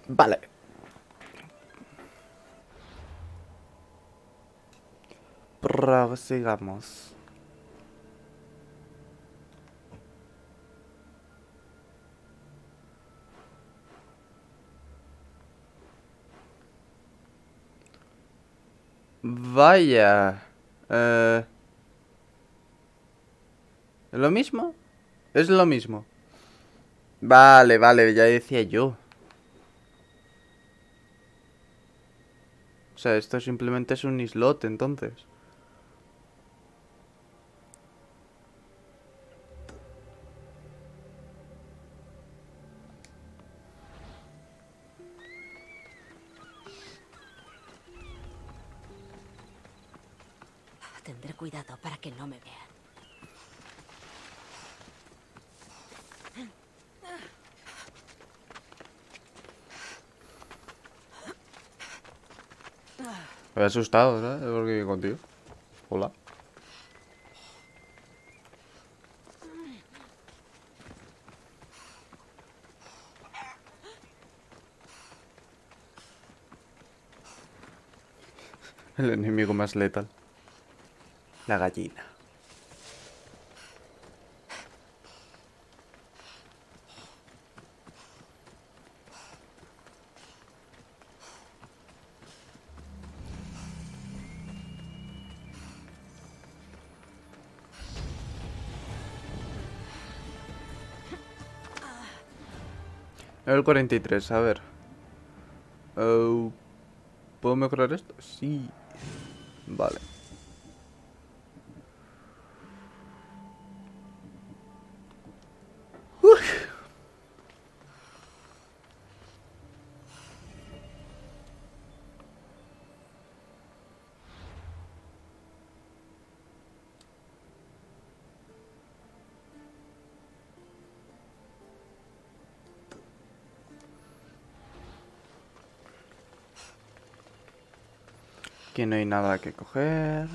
Vale. Prosigamos. Vaya. ¿Es lo mismo? Es lo mismo. Vale, vale, ya decía yo. O sea, esto simplemente es un islote, entonces. Tendré cuidado para que no me vean. Me he asustado, ¿sabes? Porque contigo. Hola. El enemigo más letal. La gallina. Nivel 43, a ver. ¿Puedo mejorar esto? Sí. Vale. Aquí no hay nada que coger.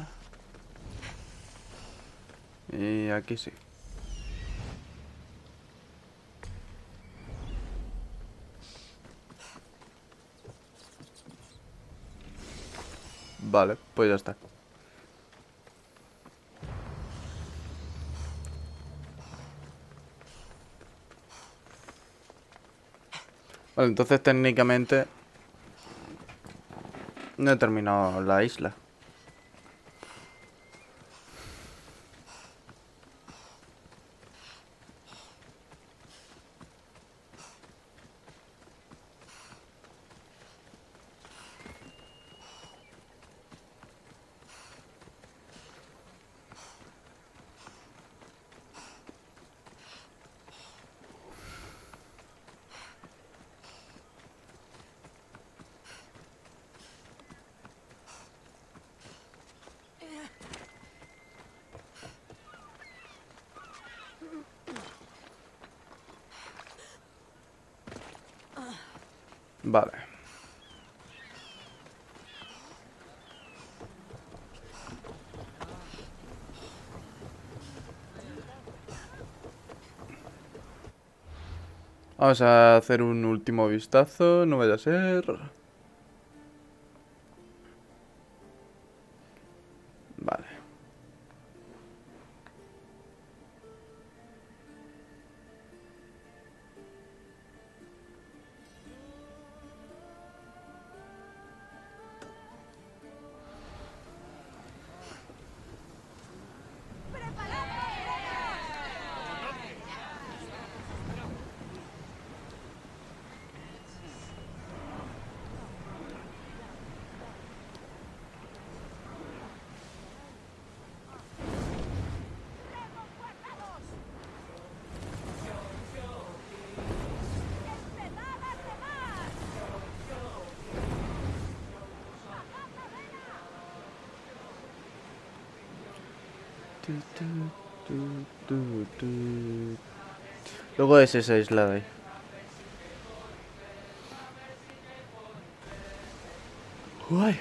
Y aquí sí. Vale, pues ya está. Vale, entonces técnicamente no he terminado la isla. Vale. Vamos a hacer un último vistazo, no vaya a ser. Vale. Luego es esa isla de ahí. Uy.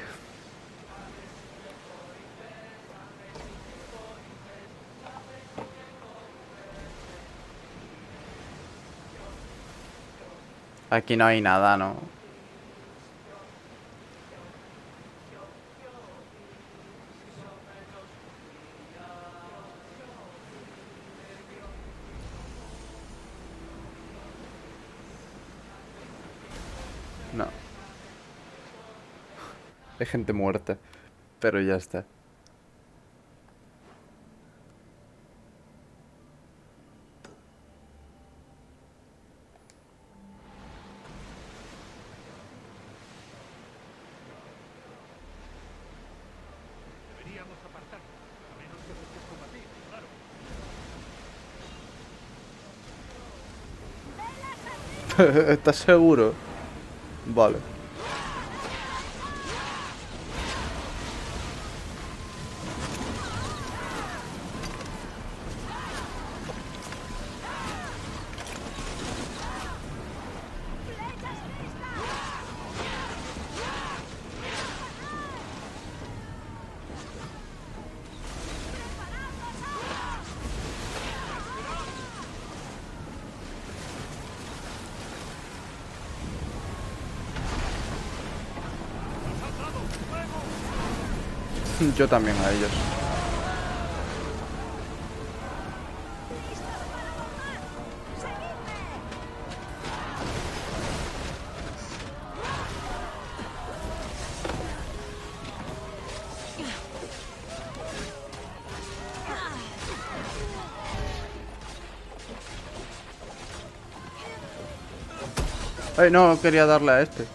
Aquí no hay nada, ¿no? No. Hay gente muerta. Pero ya está. Deberíamos apartarnos, a menos que busques combatir, claro. ¿Estás seguro? Vale. Yo también a ellos. Ay, no, quería darle a este.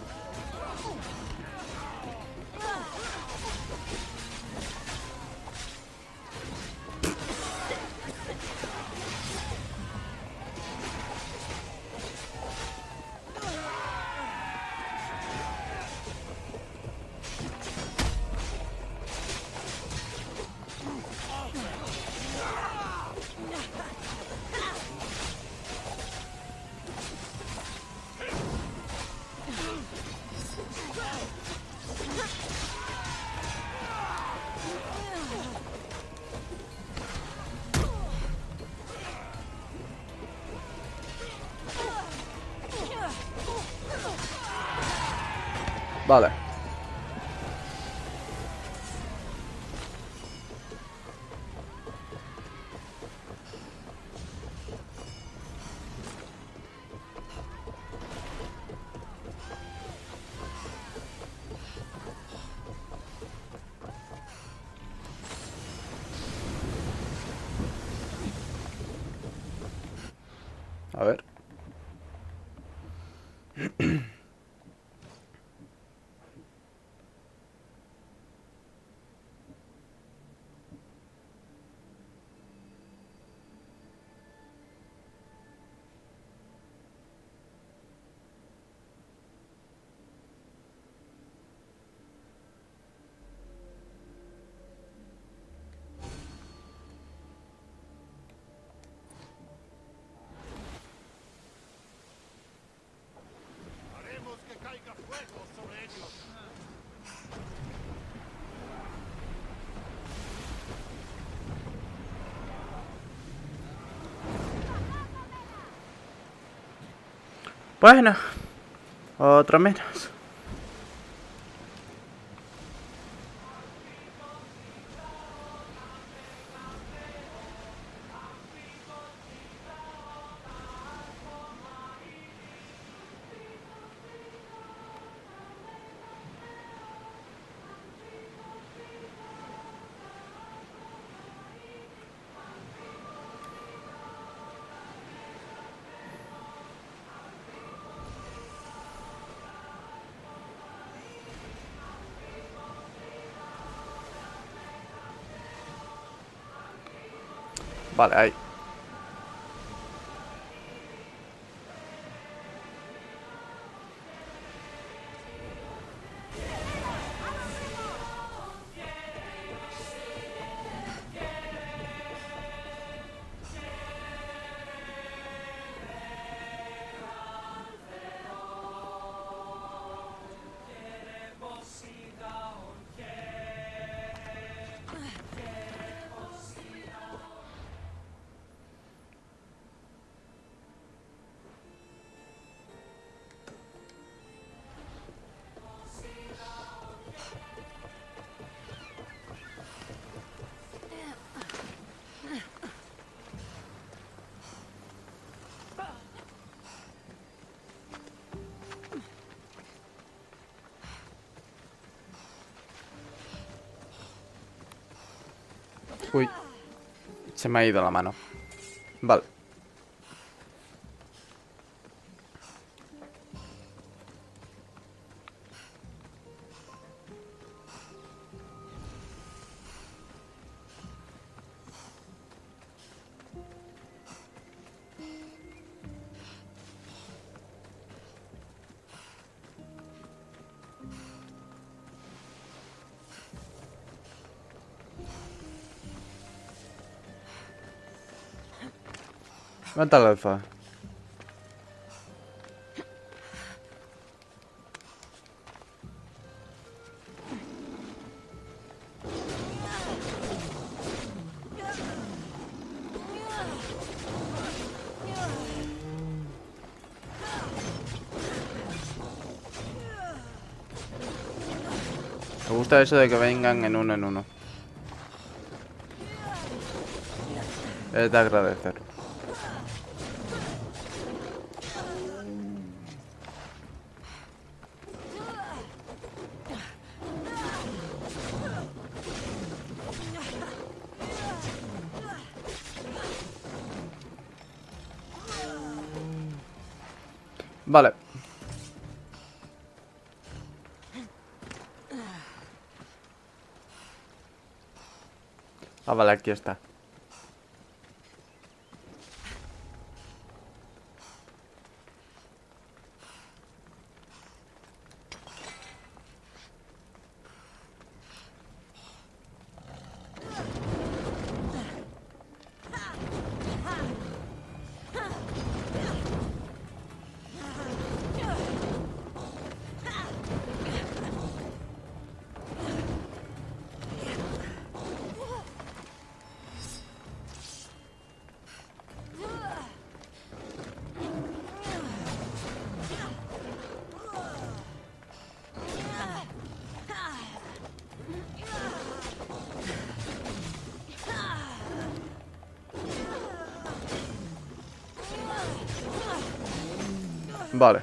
Vale. A ver. Haremos que caiga fuego sobre ellos. Bueno. Otra menos. Vale, ahí. Uy. Se me ha ido la mano. Vale. Mata al alfa. Me gusta eso de que vengan en uno. Es de agradecer. Vale. Ah, vale, aquí está. Vale.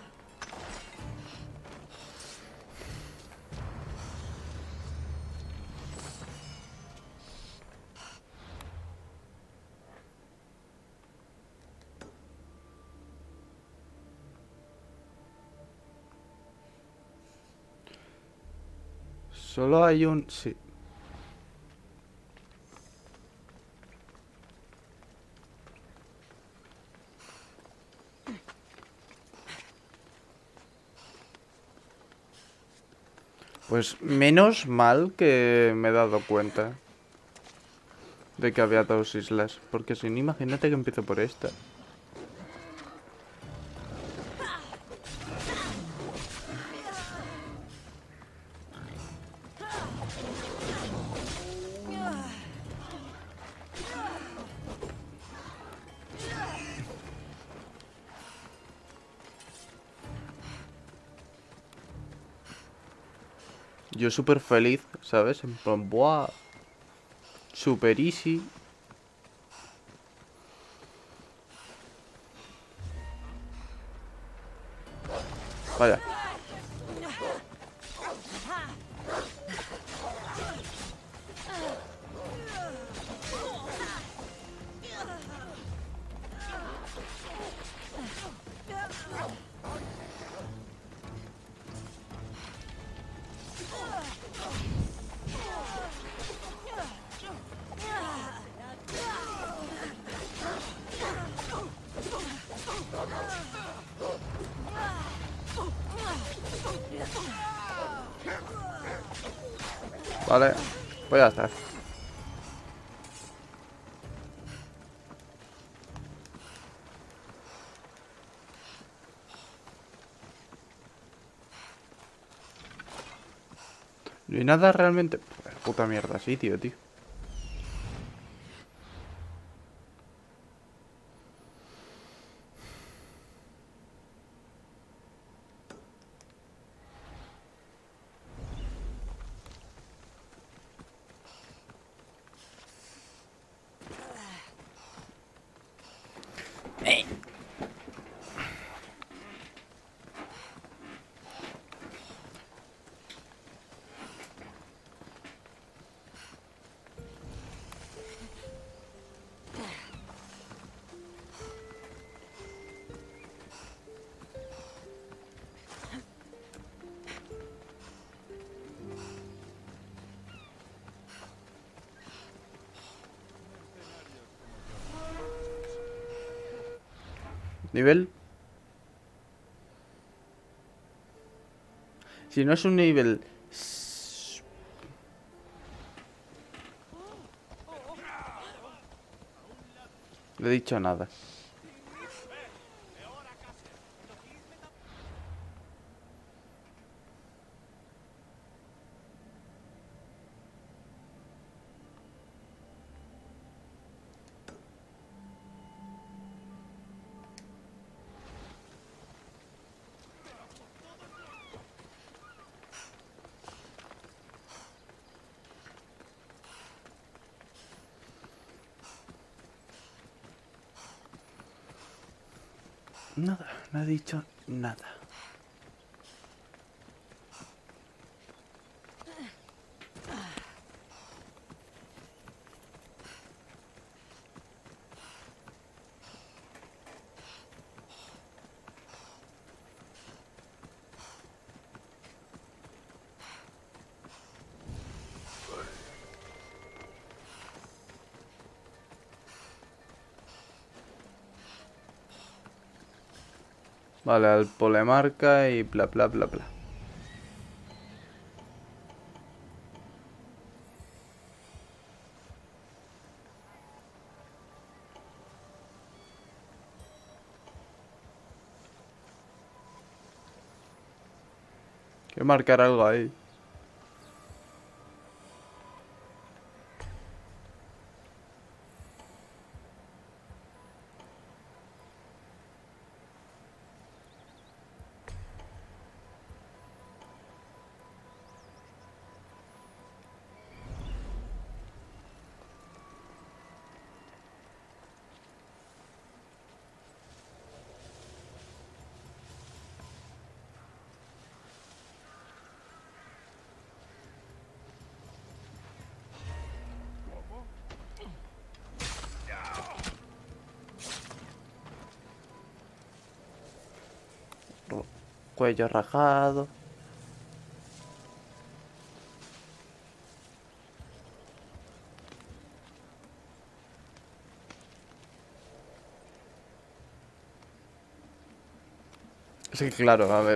Solo hay un... Sí. Pues menos mal que me he dado cuenta de que había dos islas. Porque si no, imagínate que empiezo por esta. Yo súper feliz, ¿sabes? En plan, ¡buah! Super easy. Vaya. Vale, pues ya está. No hay nada realmente... Puta mierda, sitio, tío. Nivel. Si no es un nivel... No he dicho nada. Nada, no he dicho nada. Vale, al polemarca y bla bla bla bla. Quiero marcar algo ahí. Cuello rajado. Sí, claro, a ver.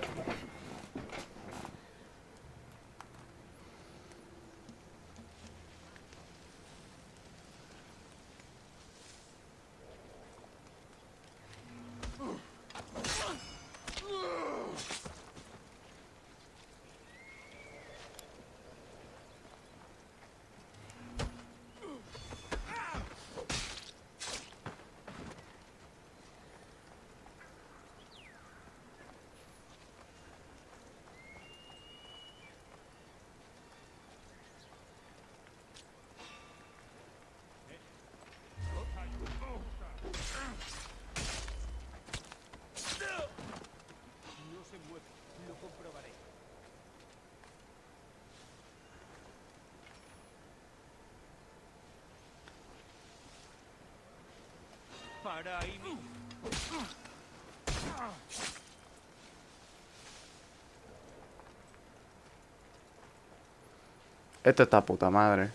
No se mueve. Lo comprobaré. Para ahí mismo. Esto está puta madre.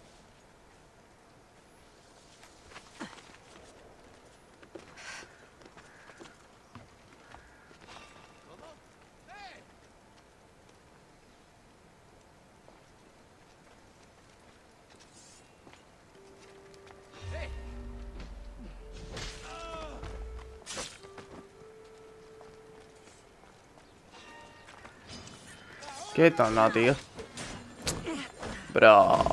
Quieto, no, tío. Bro.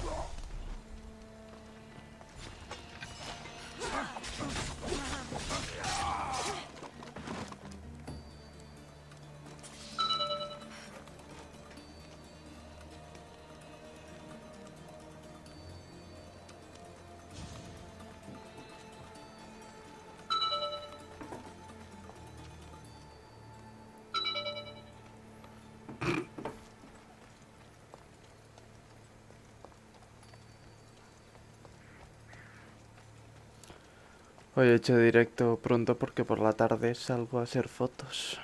Hoy he hecho directo pronto porque por la tarde salgo a hacer fotos.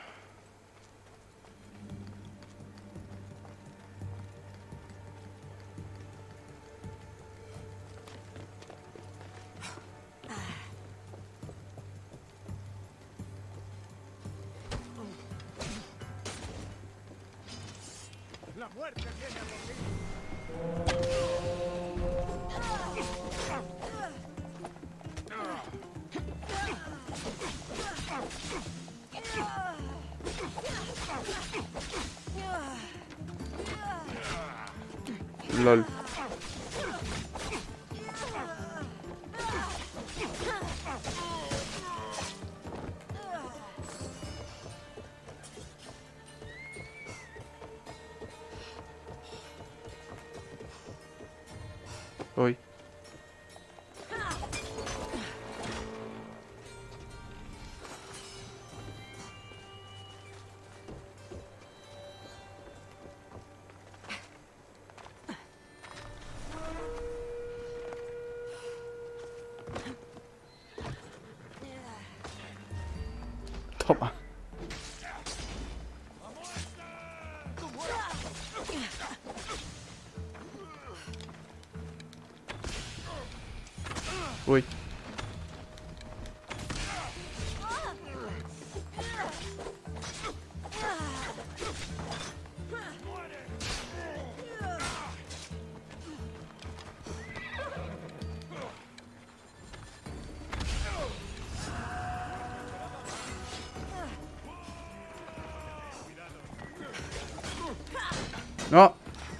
La muerte viene a por ti. LOL. Uy. Toma. Uy. No.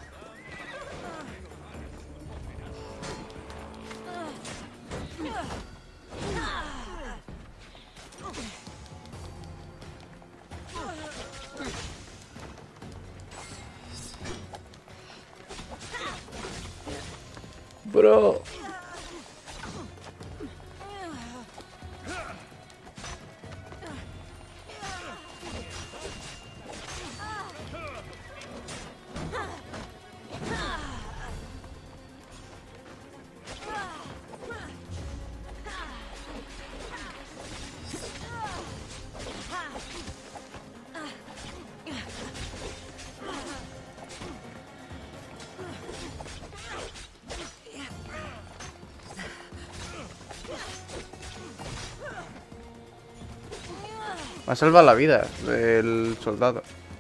Bro. Me ha salvado la vida el soldado.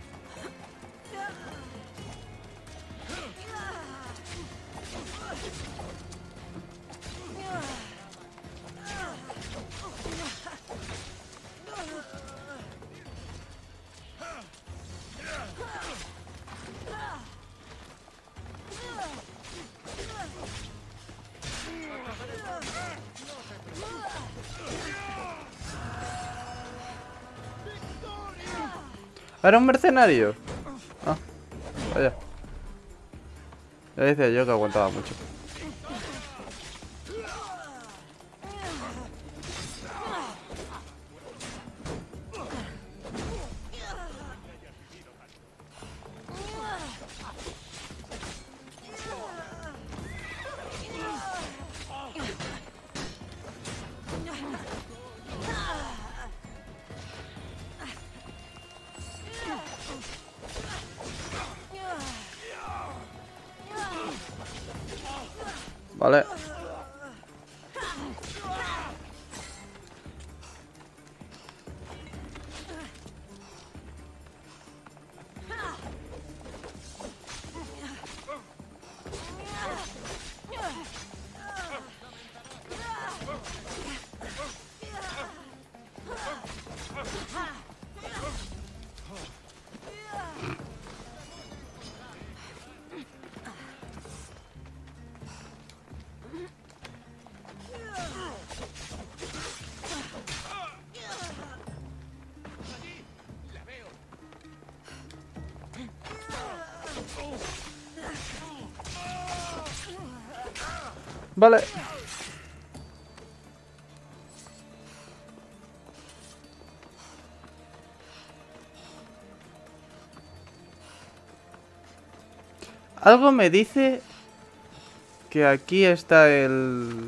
¿Era un mercenario? Ah, vaya. Ya decía yo que aguantaba mucho. Vale. Vale. Algo me dice que aquí está el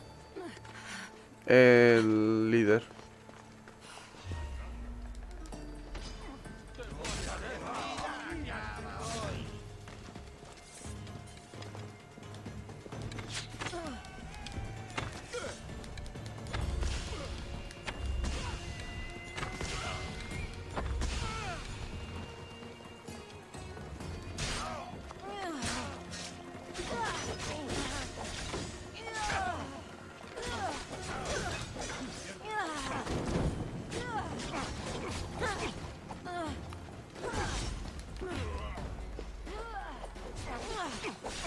líder.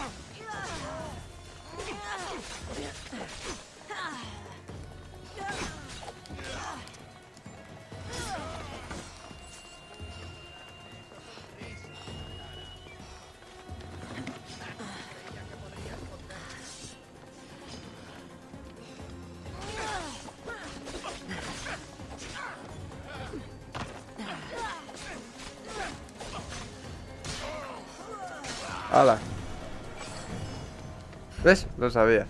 ¡Hala! ¿Ves? Lo sabía.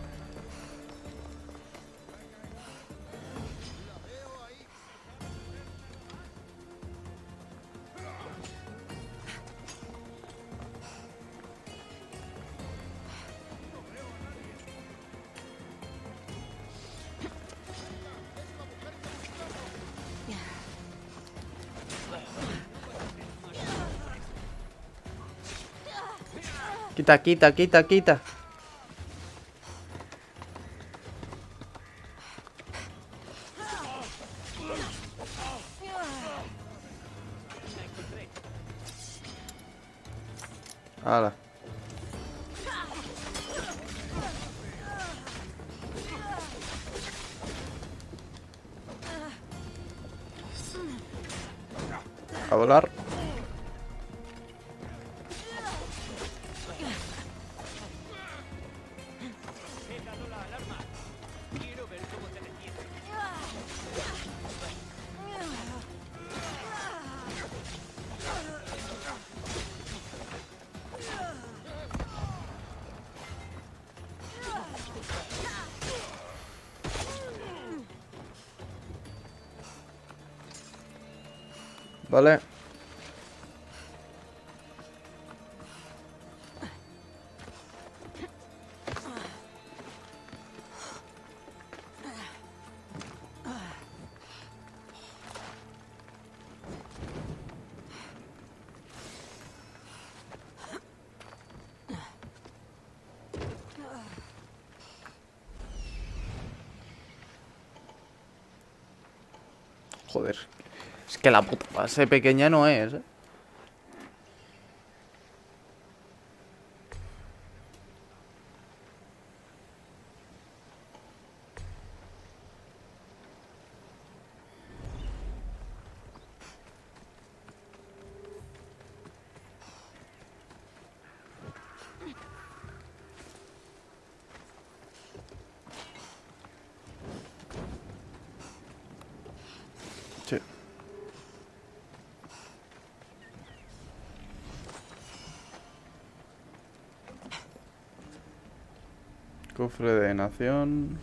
Quita, quita, quita, quita. Hala. A volar. Vale. Joder. Es que la puta base pequeña no es, ¿eh? Sí. Cofre de nación.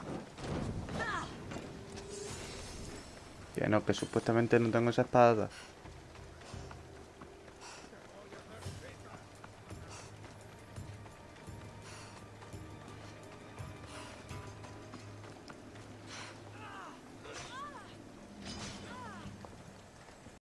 Que no, que supuestamente no tengo esa espada.